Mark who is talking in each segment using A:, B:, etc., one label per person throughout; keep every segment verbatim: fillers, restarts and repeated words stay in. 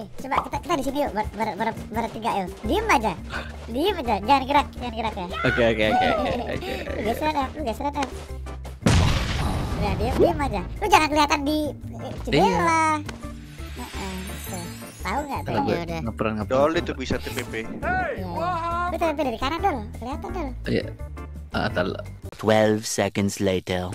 A: Eh, coba kita kita di sini yuk, ber, ber, ber, bertiga yuk. Diem aja, diem aja, jangan gerak, jangan gerak ya.
B: Oke oke oke oke.
A: Lu geseran ya, lu geseran ya. Udah diem diem aja. Lu jangan kelihatan di eh, jendela. Heeh, tuh. Tahu nggak tuh?
B: Kalau gue
A: Ya udah.
B: ngeperan ngeperan.
C: Dol itu bisa T P P.
A: Iya, iya. Lu T P dari kanan dulu, kelihatan dulu.
B: Iya. Ah, tar.
D: Twelve seconds later.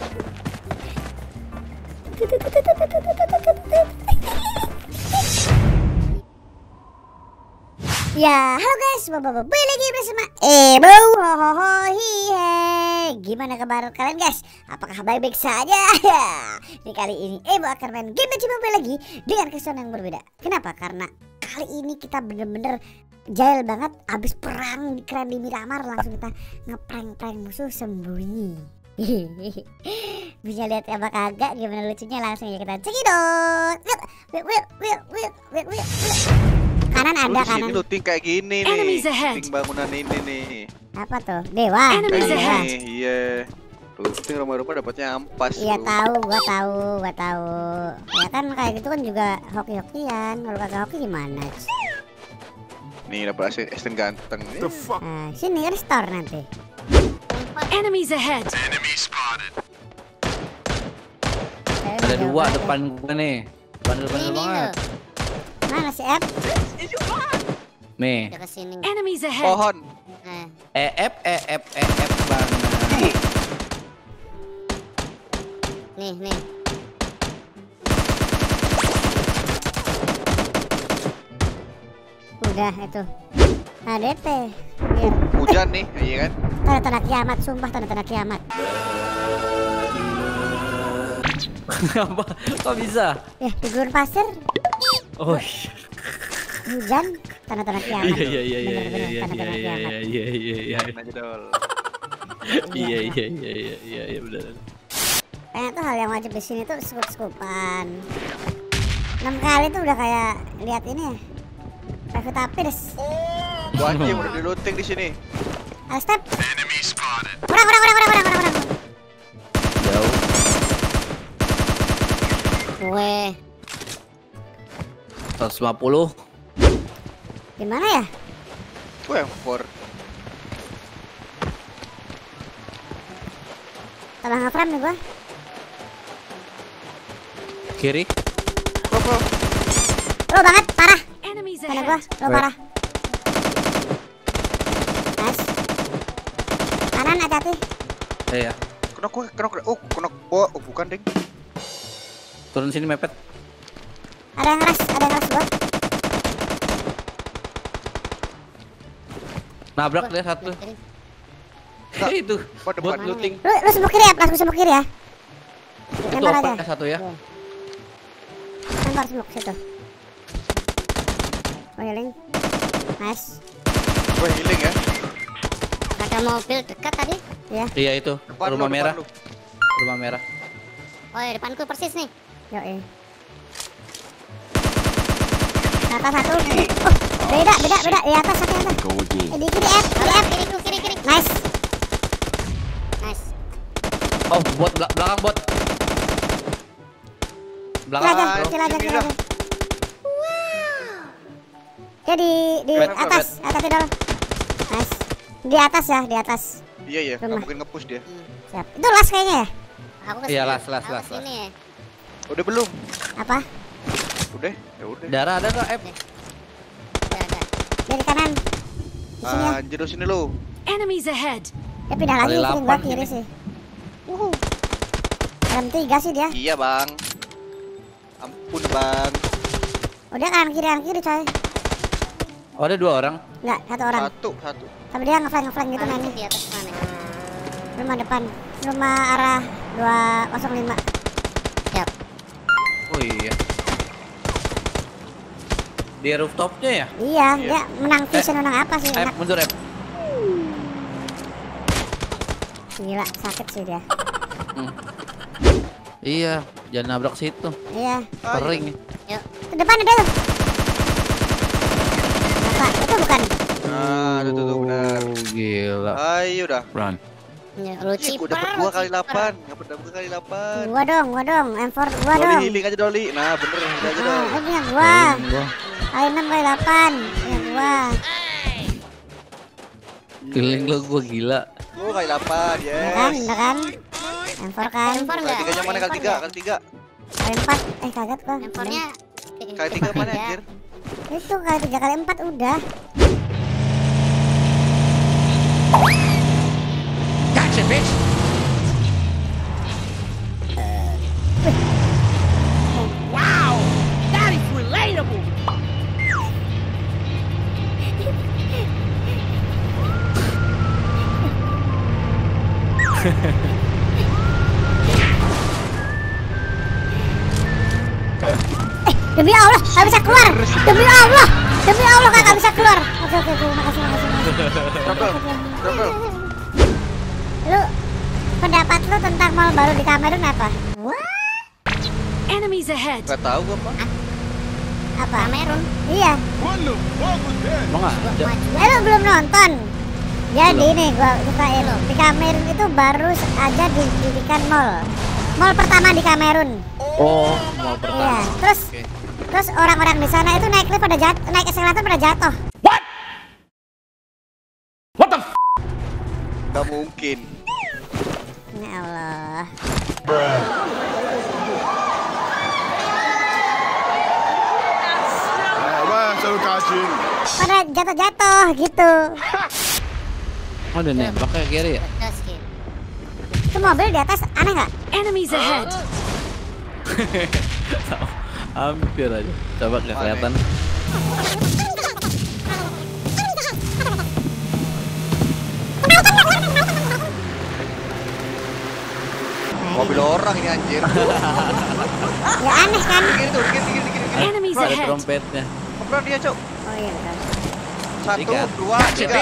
A: Ya, halo guys, balik lagi bersama Ebo. Hohoho hihe. Gimana kabar kalian guys? Apakah baik-baik saja? Di kali ini Ebo akan main game P U B G Mobile lagi dengan kesan yang berbeda. Kenapa? Karena kali ini kita bener-bener jahil banget. Abis perang di keren di Miramar langsung kita ngeprank-prank musuh sembunyi. Bisa lihat apa kagak gimana lucunya, langsung aja kita cekidot. Wih, wih, wih, wih, wih, wih, wih. Kanan ada
C: Lu di
A: kanan.
C: sini looting kayak gini nih.
E: Enemies ahead.
C: Looting bangunan ini nih.
A: Apa tuh? Dewa.
E: Enemies
C: Kayak
A: Dewa.
E: ahead.
C: gini, iya. Looting rumah-rumah dapatnya ampas.
A: Iya
C: lu.
A: tahu, gua tahu, gua tahu. Ya kan kayak gitu kan juga hoki-hokian. Kalau kagak hoki gimana?
C: Nih dapat asin Aston ganteng. Eh,
A: Nah, sini kan store nanti.
E: Enemies ahead.
B: Ada dua depan gue nih. Bandel bandel banget.
A: Mana si F?
B: Nih.
A: Udah kesini.
E: Enemies ahead.
C: Pohon.
A: Nah,
B: E F E F E F banget.
A: nih, nih. Udah itu. Nah, D P. Biar
C: Hujan nih, iya kan?
A: tanda-tanda kiamat, sumpah tanda-tanda kiamat.
B: Apa? Kok bisa?
A: Ya, di gurun pasir
B: Oh iya.
A: hujan tanda-tanda kiamat.
B: Iya iya iya iya
A: Bener-bener
B: iya
A: tanda-tanda
B: iya
A: kiamat.
B: iya iya iya.
C: Main aja dol.
B: Iya iya iya iya iya iya benar.
A: Kayaknya tuh hal yang wajib di sini tuh skup-skupan. Enam kali tuh udah kayak lihat ini ya. Private Apis.
C: Wajib udah di looting di sini.
A: Ada step. Orang orang orang orang orang orang orang.
B: Jauh.
A: Gue
B: seratus lima puluh.
A: di mana ya?
C: Gue yang for.
A: Salah ngeframe nih gua.
B: Kiri.
C: Bro, bro.
A: Lo banget, parah.
E: Enemies
A: Sana gua,
E: ahead.
A: lo parah. Nice. Kanan hati-hati.
B: Iya.
C: Kena gue, kena gue. Oh, kena oh, oh bukan ding.
B: Turun sini mepet.
A: Ada yang ngeras, ada yang ngeras gua.
B: Nabrak dia satu. Itu
C: Oh, depan.
B: buat looting.
A: Lu lu sebelah kiri ya, langsung sebelah kiri ya.
B: Itu
A: Lempar aja.
B: apa satu ya?
A: Lempar sebelah situ. Oh, healing. Nice.
C: Gue healing ya.
A: Ada mobil dekat tadi. Ya.
B: Iya itu.
C: Depan
B: Rumah
C: lu,
B: merah.
C: depan lu.
B: Rumah merah.
A: Oh, ya depanku persis nih. Yo, eh. Atas satu. Oh, beda, beda, beda. Di atas satu atas. Eh, di kiri F, kiri F, kiri, kiri, kiri. Nice. Nice.
B: Oh, bot belak- belakang bot.
A: Kill
B: Belakang.
A: aja,
C: Ah,
A: kill aja,
C: sini
A: kill
C: dah.
A: aja. Dia di di
B: Bet,
A: atas, atas dulu. Nice. Di atas ya, di atas.
C: Iya iya, nggak
A: Rumah.
C: mungkin nge-push dia.
A: Siap. Itu las kayaknya ya? Aku
B: Iya, las, las, las, las.
A: ya.
C: Udah belum?
A: Apa?
C: Udah, ya udah.
B: Darah ada nggak F?
A: Udah ada. Dari kanan. Di sini ya.
C: Anjir lu sini lu.
E: Enemies ahead.
A: Dia pindah lagi,
B: Kali
A: sini gua
B: delapan
A: kiri
B: sini.
A: sih. Dalam tiga sih dia.
C: Iya, Bang. Ampun, Bang.
A: Udah kanan kiri kanan kiri coy.
B: Oh, ada dua orang.
A: Enggak, satu orang.
C: Satu, satu.
A: Tapi dia ngeflank ngeflank gitu mainnya. Di atas mana? Rumah depan. Rumah arah dua nol lima. Siap.
B: Oh iya. Di rooftopnya ya?
A: Iya, dia menang vision menang apa sih?
B: F,
A: Enak.
B: mundur F.
A: Gila, sakit sih dia.
B: Hmm. Iya, jangan nabrak situ.
A: Iya.
B: Kering.
A: Yuk. Ke depan ada tuh. Apa? Itu bukan.
C: Nah, tuh tuh, tuh benar.
B: Oh, gila.
C: Ayo udah.
B: Run.
F: Ya, lu
C: Ih,
F: ciper.
C: gua dapat dua kali delapan, dapat dua kali delapan.
A: Gua dong, gua dong, M empat gua
C: Doli
A: dong.
C: healing aja Doli. Nah, bener healing aja
A: Ah,
C: Doli.
A: ini punya gua.
B: Gua.
A: Kali enam kali delapan. Punya gua.
B: Keliling lo gua gila.
C: Oh, kali delapan,
A: Ya kan,
C: yes.
A: udah kan? M empat kan?
F: M empat
C: Kali
F: enggak?
C: tiganya mana? Kali tiga, kali tiga.
A: Kali empat. Eh kaget gua.
F: M empat-nya
C: Kali tiga mana anjir?
A: Itu kali tiga kali empat udah.
G: Gotcha, bitch. Wow, that is relatable.
A: Demi Allah, gak bisa keluar. Demi Allah, demi Allah gak bisa keluar. Oke oke oke, makasih makasih. makasih.
C: Double, double.
A: Lu pendapat lu tentang mall baru di Kamerun apa?
E: Enemies ahead.
C: Gak tahu gua apa.
A: Apa?
F: Kamerun.
A: Iya.
B: Emang ada?
A: Eh lu belum nonton? Jadi nih gua ceritain di Kamerun itu baru aja didirikan mall. Mall pertama di Kamerun.
B: Oh, mau
A: Iya.
B: pertama.
A: Terus
B: Oke.
A: terus orang-orang di sana itu naik lift pada jatuh, naik eskalator pada jatuh.
C: Gak mungkin.
A: Ya Allah. Pada jatuh-jatuh gitu.
B: Oh, ada nembak kayak kiri ya?
F: Pedas, Ki.
A: Itu mobil di atas aneh nggak?
E: Enemies ahead.
B: Hampir aja. Coba nggak kelihatan.
C: Mobil orang ini anjir.
A: Ya aneh kan?
C: Dikir tuh, dikir, dikir, dikir, dikir.
E: Enemies
B: Ada
E: ahead.
B: trompetnya.
C: Pelan dia, Cok.
A: Oh iya betul.
C: Satu,
B: Tiga.
C: dua, tiga.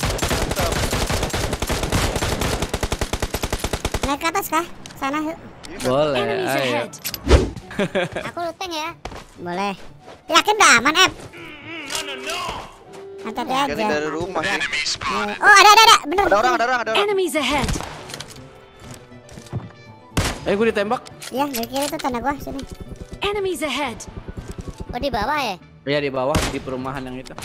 A: Naik ke atas kah? Sana yuk.
B: Boleh,
E: Enemies
B: ayo.
E: ahead.
F: Aku luteng ya.
A: Boleh. Yakin udah aman, Ep? Hati-hati aja.
C: Jadi dari rumah sih.
A: Oh ada ada ada, bener.
C: Ada orang, ada orang, ada orang.
E: Enemies ahead.
B: Eh, gue ditembak.
A: Iya dari kiri tuh tanda gua sini.
E: Enemies ahead.
F: Oh, di bawah ya?
B: Iya, di bawah di perumahan yang itu.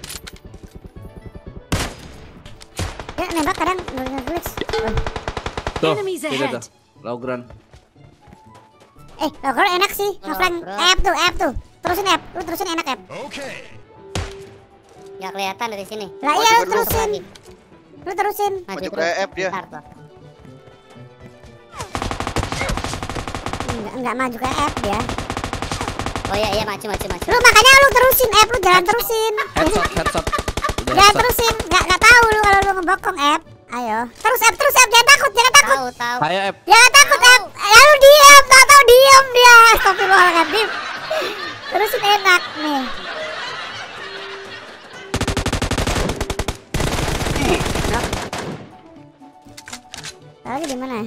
A: Ya nembak kadang ngeglitch. Oh.
B: Tuh,
E: Enemies
B: itu
E: ahead.
B: tuh. Logran.
A: Eh, logo enak sih. Ngeflank F tuh, F tuh. Terusin F, lu terusin enak F.
F: Nggak kelihatan dari sini.
A: Lah
C: Oh,
A: iya lu
C: coba dulu.
A: terusin. Lu terusin.
F: Maju
C: Maju
F: terus.
C: ke F dia.
F: Bentar, tuh.
A: Enggak, enggak maju ke F ya.
F: Oh iya iya maju maju maju.
A: Lu makanya lu terusin F, lu jangan terusin.
B: Headshot, headshot. Udah
A: Jangan
B: headshot.
A: terusin, enggak enggak tahu lu kalau lu ngebokong F. Ayo, terus F, terus F, jangan takut, jangan takut.
F: Tahu tahu.
B: Saya F.
A: Jangan takut F. Lalu diam, tak tahu diam dia. Astagfirullahaladzim. Terusin enak nih. Lagi di mana?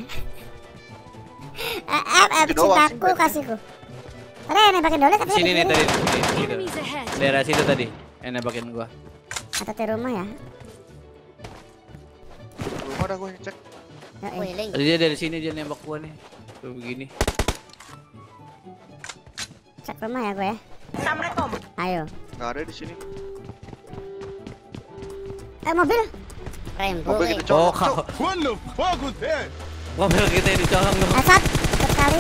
A: Eh, F, F,
C: Itu doang sih,
A: cintaku,
C: Beb.
A: kasihku. Tadi yang nembakin Dole katanya
B: Sini
A: di
B: nih
A: kiri.
B: tadi. Sini, sini.
E: Enemies ahead.
B: Daerah situ tadi. Yang nembakin gua.
A: Atau di rumah ya?
C: Rumah udah gue cek.
A: Ya, eh.
F: Wih, Ling.
B: Tadi dia dari sini dia nembak gua nih. Tuh begini.
A: Cek rumah ya gue ya. Ayo.
C: Gak ada di sini.
A: Eh mobil.
F: Rainbow.
C: Mobil
F: Ling.
C: kita
B: Oh,
C: colok, Cok.
B: kau. Mobil kita yang dicolong dong.
A: Headshot. Sekali.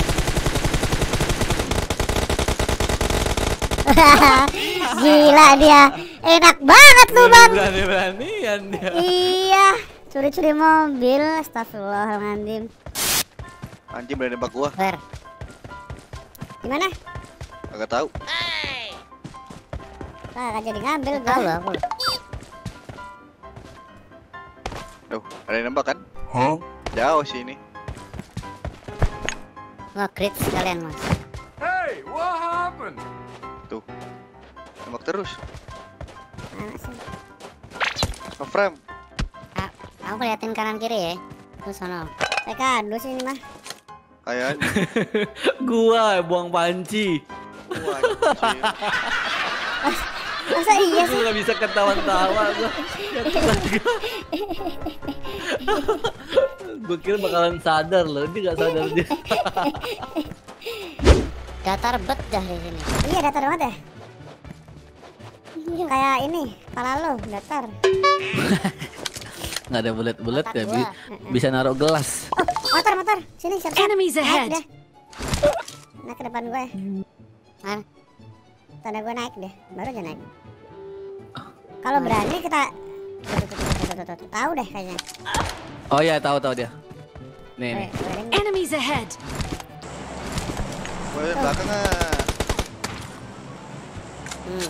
A: Gila dia. Enak banget lu bang.
B: Berani-beranian dia.
A: Iya. Curi-curi mobil. Astagfirullahaladzim.
C: Anjing berani nembak gua.
F: Ber.
A: Gimana?
C: Agak tahu.
A: Nah, gak jadi ngambil
F: Tahu
A: gua.
F: lah aku.
C: Tuh, ada yang nembak kan? Hah? Jauh sih ini.
F: Nge-crit sekalian mas.
C: Tuh. Nembak terus.
A: Mana sih?
C: Nge-frame.
F: Ah, aku liatin kanan kiri ya. Terus sana.
A: Eh kado sih ini mah.
C: Kayaknya.
B: Gua buang panci.
C: Wah, anjing.
A: Masa iya sih?
B: Gua nggak bisa ketawa-tawa gua. Gue kira bakalan sadar loh, dia gak sadar dia.
F: Datar bet dah di sini.
A: Iya datar banget ya. Kayak ini, kepala lo datar.
B: Nggak ada bulet-bulet
F: Otak
B: ya,
F: gua.
B: bi- bisa naruh gelas.
A: Oh, motor motor. Sini siap-siap.
E: Enemies
A: Naik
E: ahead.
A: deh. Nah, ke depan gue.
F: Mana?
A: Tanda gue naik deh, baru aja naik. Kalau berani kita tuh, tuh, tuh, tuh, tuh, tuh, tuh. Tahu deh kayaknya.
B: Oh iya, tahu tahu dia. Nih nih.
A: Weh, goreng.
E: Enemies ahead.
C: Gue belakang ah.
F: Hmm.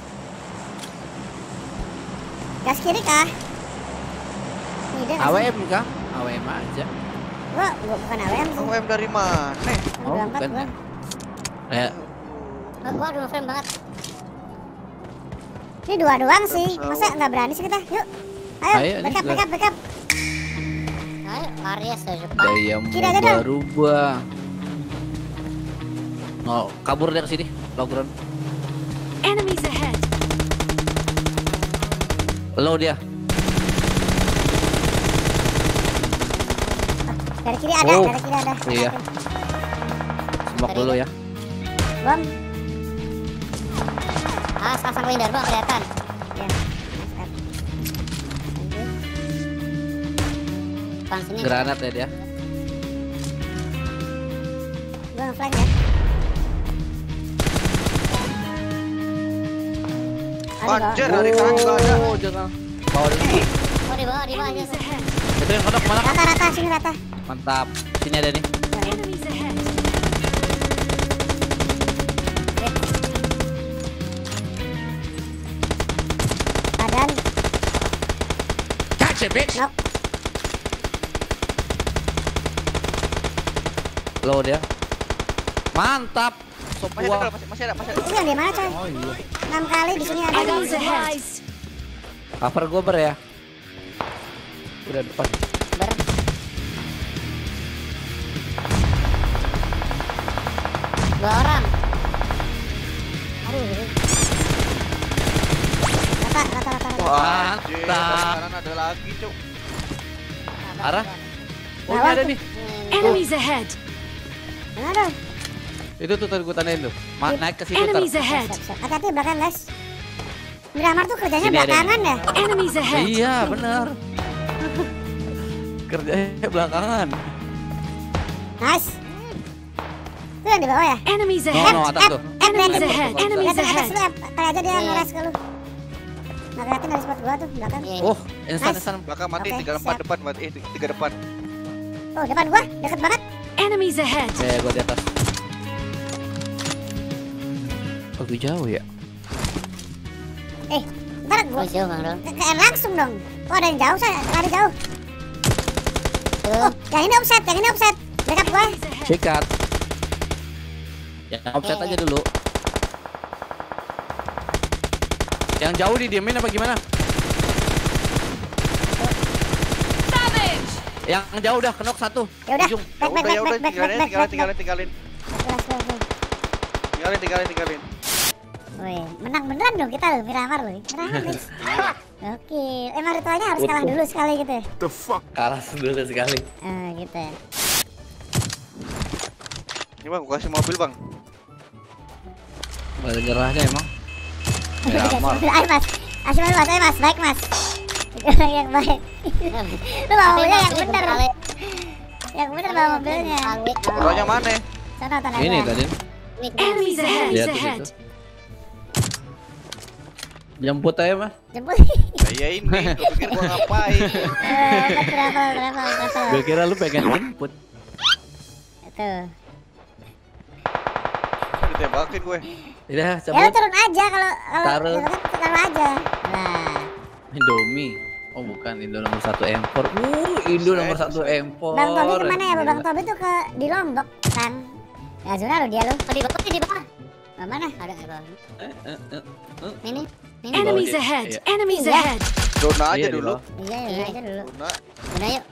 A: Gas kiri kah? Ini dia
B: A W
A: nggak sih?
B: M kah? A W M aja.
A: Gua, gua bukan A W M sih.
C: O M dari mana?
B: Oh,
A: dua empat
B: bukan
A: gua.
B: ya? Kayak
F: Oh, gua dua frame banget.
A: Ini dua doang sih. Masa nggak berani sih kita? Yuk. Ayo,
B: Ayo, nih,
A: backup,
B: gua-
A: backup, backup.
F: Ayo, Aries dari depan.
B: daya
A: Kiri aja dong.
B: berubah. Oh, kabur dia ke sini. Low ground.
E: Enemies ahead.
B: Low dia.
A: Dari kiri ada,
B: Oh,
A: dari kiri ada.
B: iya. Smoke
F: Dari
B: dulu
F: itu.
B: ya.
A: Bom.
F: Ah, pasang window bang kelihatan.
A: Ya. Mantap. Thank you.
F: Depan sini.
B: Granat ya dia.
A: Gua nge-flank ya. Ada
C: Anjir,
A: bawah.
C: dari kanan juga ada.
B: Oh, jangan. Bawa dulu.
F: Oh, di bawah, di bawah aja.
E: Enemies ahead.
B: Itu yang kodok mana?
A: Rata, rata, sini rata.
B: Mantap. Sini ada nih.
E: Enemies ahead.
A: Badan,
G: Gotcha, bitch.
A: knock.
B: Low dia. Mantap. Sop
C: Masih
B: gua.
C: ada, masih, masih ada, masih ada.
A: Itu yang di mana coy?
B: Oh iya.
A: enam kali di sini ada.
E: Enemies ahead.
B: Cover gua ber ya. Udah depan.
F: Ber. Dua orang.
A: Aduh. Rata, rata, rata, rata.
C: Wah, anjir, dari
B: Mantap.
C: kanan ada lagi, cuk.
B: Arah. Oh, ini
A: Bawah
B: ada
A: tuh.
B: nih.
E: Enemies ahead.
A: Mana dong?
B: Itu tuh tadi gua tandain tuh. Ma naik ke situ tar.
E: Enemies ahead.
A: Siap, siap. Hati-hati belakang guys. Miramar tuh kerjanya
B: Sini ada
A: belakangan
B: nih.
A: ya.
E: Enemies ahead.
B: Iya, benar. Kerjanya belakangan.
A: Nice. Itu yang di bawah ya?
E: Enemies
B: No,
E: ahead.
B: no, atas tuh.
E: Enemies
A: Liatin,
E: ahead.
B: Enemies
E: Enemies
A: liatin atas
E: ahead.
A: lu ya. Kayak aja dia
F: Iya.
A: ngeres ke lu. Nggak kelihatan dari spot gua tuh belakang.
F: Iya.
B: Oh, instan
A: Nice.
B: instan.
C: Belakang mati,
A: Oke,
C: tiga empat
A: siap.
C: depan, mati. Eh, tiga depan.
A: Oh depan gua, deket banget.
E: Enemies ahead.
B: Ya, gua di atas. Oh, gua jauh ya.
A: Eh, ntar gua
F: Oh, jauh bang dong.
A: ke ke R langsung dong. Oh ada yang jauh saya, lari jauh.
F: Tuh.
A: Oh, yang ini offset, yang ini offset. Backup gua.
E: Enemies ahead.
B: Sikat. Ya, offset aja dulu. Yang jauh didiemin apa gimana? Yang jauh udah kenok satu.
A: Ya udah,
B: Ujung.
C: Ya
A: back back
C: udah, ya
A: back
C: udah,
A: back back
C: tinggalin,
A: back
C: tinggalin,
A: back
C: tinggalin,
A: back.
C: tinggalin.
A: Let's go, let's go.
C: Tinggalin, tinggalin, tinggalin.
A: Wih, menang beneran dong kita loh, Miramar loh. Miramar guys. Oke, emang ritualnya harus kalah dulu sekali gitu ya?
B: Kalah dulu sekali.
A: Eh, gitu ya.
C: Ini bang, gua kasih mobil bang.
B: Balik gerahnya emang.
A: Dikasih
B: Miramar.
A: mobil. Ayo mas, kasih mobil mas, ayo mas, baik mas. Yang baik. Lu bawa mobilnya yang bener. Yang bener bawa mobilnya.
C: Motornya mana?
A: Sana tanah
B: Ini
A: gua.
B: tadi.
E: Enemies ahead.
B: Lihat
E: Enemies
B: di
E: ahead.
B: situ. Jemput aja mas.
A: Jemput.
C: Ya, ya ini, gua pikir gua ngapain.
A: Eh, travel, travel, travel.
B: Gue kira lu pengen jemput.
A: Itu.
C: Ditembakin gue.
B: Udah,
A: Ya lu
B: cabut.
A: turun aja kalau kalau
B: Taruh.
A: gitu kan taruh aja. Nah,
B: Indomie. Oh bukan, Indo nomor satu impor. Uh, Indo nomor satu impor.
A: Bang Tobi kemana ya? Bang
B: Gila.
A: Tobi tuh ke di Lombok, Kang. Ya zona lu dia lu.
F: Oh, di bawah, di bawah.
A: Bang mana?
F: Ada di bawah.
B: Eh, eh, eh, eh.
F: Ini, ini.
E: Enemies
B: Iya.
E: ahead.
B: Iya.
E: Enemies
A: Iya.
E: ahead.
C: Dona aja
B: Iya, di
C: dulu.
B: bawah.
A: Iya, ya aja dulu.
C: Dona.
F: Udah yuk.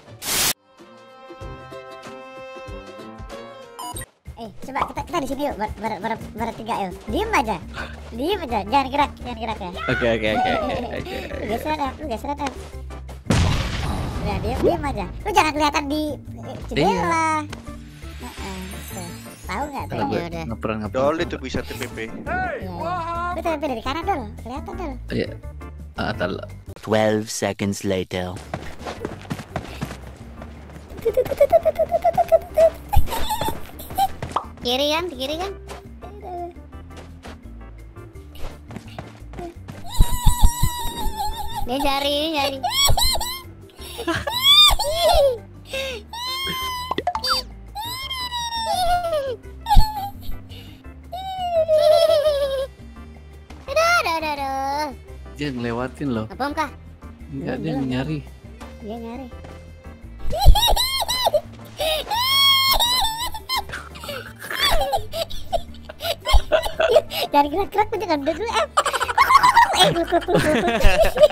A: Eh, coba kita kita di sini yuk ber, ber, ber, bertiga yuk. Diem aja. Diem aja, jangan gerak, jangan gerak ya.
B: Oke oke oke oke, oke.
A: Lu geser ya, lu geser ya. Udah diam diam aja. Lu jangan kelihatan di eh, jendela. Heeh. Tuh. Tahu nggak tuh?
B: Kalau gue
F: Ya udah.
B: ngeperan ngeperan.
C: Dol itu bisa T P P.
A: Iya, iya. Lu tempel dari kanan dulu, kelihatan dulu.
B: Iya. Ah, tar.
D: Twelve seconds later.
F: Kiri kan, di kiri kan. Dia cari, dia cari. Aduh, aduh, aduh, aduh.
B: Dia ngelewatin loh.
F: Ngebom kah?
B: Enggak, dia
A: belum.
B: nyari.
A: Dia nyari. Jangan gerak-gerak, jangan duduk. Eh, eh, gluk, gluk, gluk, gluk, gluk.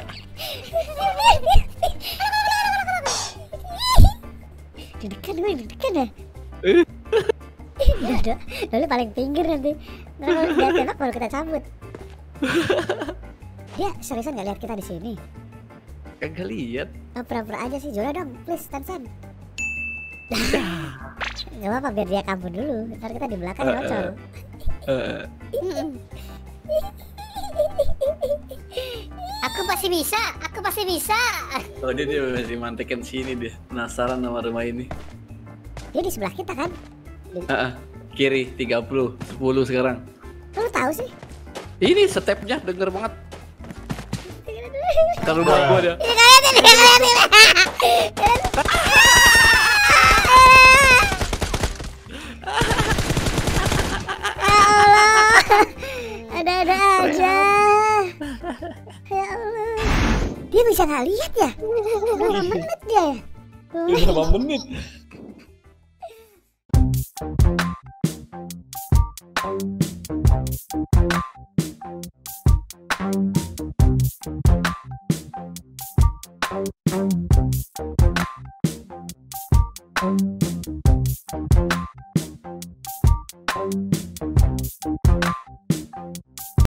A: Deg-degan gue, deg-degan ya. Duduk, dulu paling pinggir nanti. Ntar kalau dia tembak baru kita cabut. Dia seriusan nggak lihat kita di sini?
B: Kagak lihat.
A: Oh, pura-pura aja sih, Jola dong, please, Tansan. Gak apa-apa, biar dia kabur dulu. Ntar kita di belakang ngocol.
B: Eh,
F: Aku pasti bisa, aku pasti bisa.
B: oh dia dia masih mantekin sini dia. Penasaran sama rumah ini.
A: Dia di sebelah kita kan?
B: Heeh. Kiri tiga puluh, sepuluh sekarang.
A: Lu tahu sih?
B: Ini stepnya denger banget. Kalau rumah gua dia.
A: Ini kalian ini kalian ini. Ada-ada aja. Ya Allah. Dia bisa nggak lihat ya? Berapa menit dia ya?
B: Berapa menit?
A: Thank you.